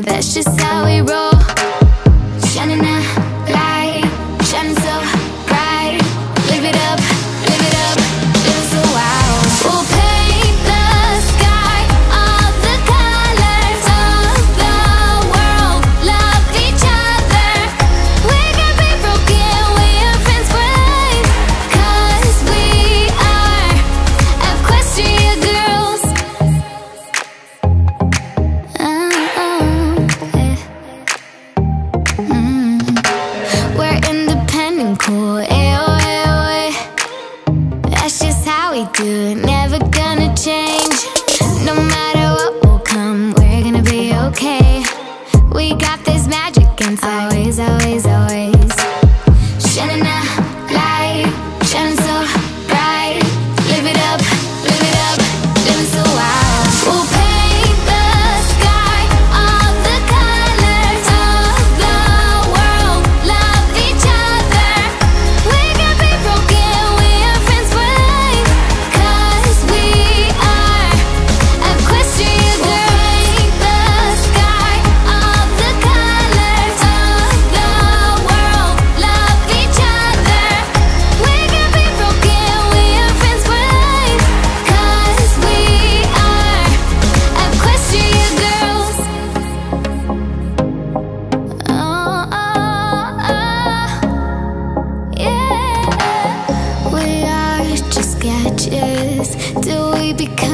that's just how we roll. Shining a light, shining so bright. Live it up, live it up, live it so wild. We'll paint the sky all the colors of the world. Love each other. We can be broken, we are friends for life. 'Cause we are Equestria girls. We're independent, cool, ayo, ayo, ay. That's just how we do it, never gonna change. No matter what will come, we're gonna be okay. We got this magic inside, always, always, always. Shining a light, shining so bright. Live it up, live it up, live it so wild. We'll paint the sky all the colors of the world. Love each other. We can be broken, we are friends for life. 'Cause we are Equestria girls. Paint the sky all the colors of the world. Love each other. We can be broken, we are friends for life. 'Cause we are Equestria girls. Oh, oh, yeah. We are just sketches till we become